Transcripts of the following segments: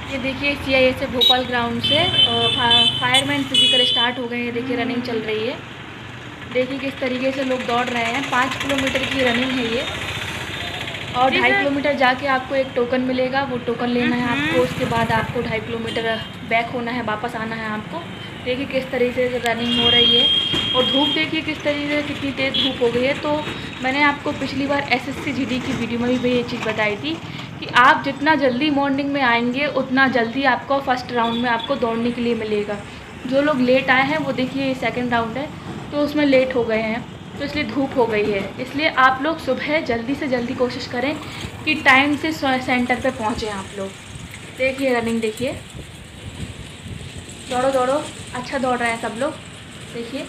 ये देखिए CISF Bhopal ground से फायरमैन फिजिकल स्टार्ट हो गए हैं। देखिए रनिंग चल रही है। देखिए किस तरीके से लोग दौड़ रहे हैं। 5 किलोमीटर की रनिंग है ये, और 2.5 किलोमीटर जाके आपको एक टोकन मिलेगा। वो टोकन लेना है आपको। उसके बाद आपको 2.5 किलोमीटर बैक होना है, वापस आना है आपको। देखिए किस तरीके से रनिंग हो रही है। और धूप देखिए किस तरीके से, कितनी तेज़ धूप हो गई है। तो मैंने आपको पिछली बार SSC GD की वीडियो में भी ये चीज़ बताई थी कि आप जितना जल्दी मॉर्निंग में आएंगे उतना जल्दी आपको फर्स्ट राउंड में आपको दौड़ने के लिए मिलेगा। जो लोग लेट आए हैं वो देखिए सेकंड राउंड है तो उसमें लेट हो गए हैं, तो इसलिए धूप हो गई है। इसलिए आप लोग सुबह जल्दी से जल्दी कोशिश करें कि टाइम से सेंटर पे पहुँचें आप लोग। देखिए रनिंग देखिए, दौड़ो दौड़ो, अच्छा दौड़ रहे हैं सब लोग। देखिए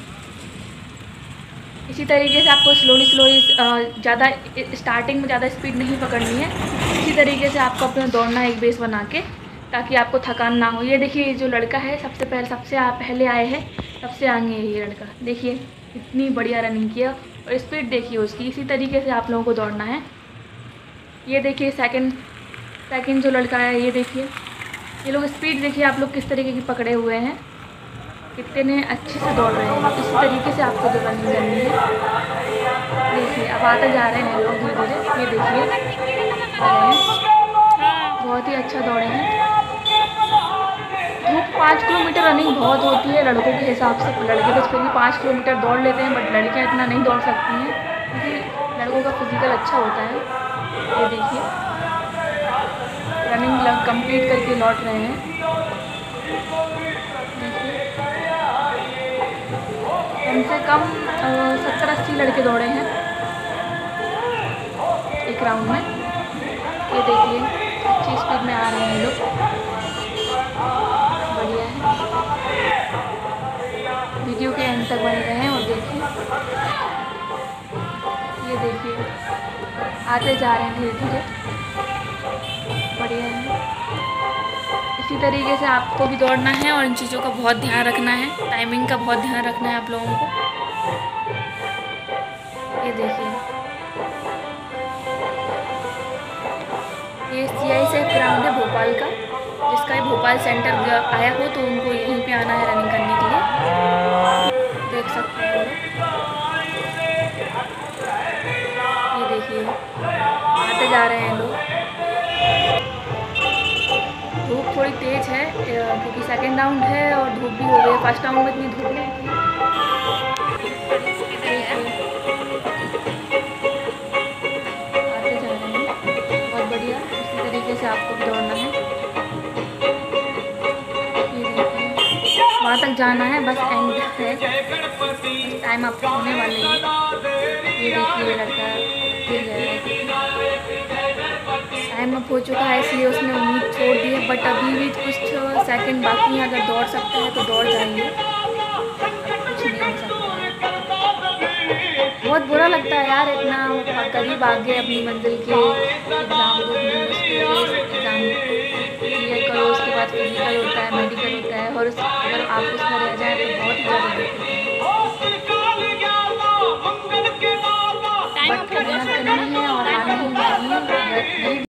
इसी तरीके से आपको स्लोली ज़्यादा स्टार्टिंग में ज़्यादा स्पीड नहीं पकड़नी है। इसी तरीके से आपको अपना दौड़ना है एक बेस बना के, ताकि आपको थकान ना हो। ये देखिए जो लड़का है सबसे पहले आए हैं, सबसे आगे है ये लड़का। देखिए इतनी बढ़िया रनिंग किया और स्पीड देखिए उसकी। इसी तरीके से आप लोगों को दौड़ना है। ये देखिए सेकंड जो लड़का है, ये देखिए ये लोग स्पीड देखिए आप लोग किस तरीके की पकड़े हुए हैं, कितने अच्छे से दौड़ रहे हैं। इस तरीके से आपको जो रनिंग करनी है। देखिए अब आते जा रहे हैं लोग धीरे धीरे। ये देखिए बहुत ही अच्छा दौड़े हैं। धूप 5 किलोमीटर रनिंग बहुत होती है लड़कों के हिसाब से। लड़के तो फिर भी 5 किलोमीटर दौड़ लेते हैं, बट लड़कियाँ इतना नहीं दौड़ सकती हैं क्योंकि लड़कों का फिजिकल अच्छा होता है। ये देखिए रनिंग कंप्लीट करके लौट रहे हैं। कम से कम 70-80 लड़के दौड़े हैं एक राउंड में। ये देखिए अच्छी स्पीड में आ रहे हैं लोग, बढ़िया है। वीडियो के एंड तक बने रहें और देखिए। ये देखिए आते जा रहे हैं धीरे धीरे, बढ़िया है। इसी तरीके से आपको भी दौड़ना है और इन चीज़ों का बहुत ध्यान रखना है। टाइमिंग का बहुत ध्यान रखना है आप लोगों को। ये देखिए ये CISF ग्राउंड है भोपाल का। जिसका ये भोपाल सेंटर आया हो तो उनको यहीं पे आना है रनिंग करने के लिए। देख सकते हैं ये देखिए आते जा रहे हैं लोग। धूप थोड़ी तेज़ है क्योंकि सेकंड राउंड है और धूप भी हो गई है। फर्स्ट राउंड में इतनी धूप नहीं थी। आते जा रहे हैं बहुत बढ़िया। इसी तरीके से आपको भी दौड़ना है। ये देखिए वहाँ तक जाना है, बस एंड है, बस टाइम अप होने वाले हैं। ये देखिए लड़का गिर गया है, टाइम अप हो चुका है इसलिए उसने उम्मीद छोड़ दी है। बट अभी भी कुछ सेकंड बाकी हैं। अगर दौड़ सकते हैं तो दौड़ जाएंगे, कुछ नहीं हो सकता। बहुत बुरा लगता है यार, इतना करीब आ गए अपनी मंजिल के। एग्ज़ाम दो, एग्ज़ाम क्लियर करो, उसके बाद फिजिकल होता है, मेडिकल होता है, और अगर आप उसमें रह जाएँ तो बहुत ही ज़्यादा दिक्कत है। बट मेहनत करनी है और आना ही चाहिए।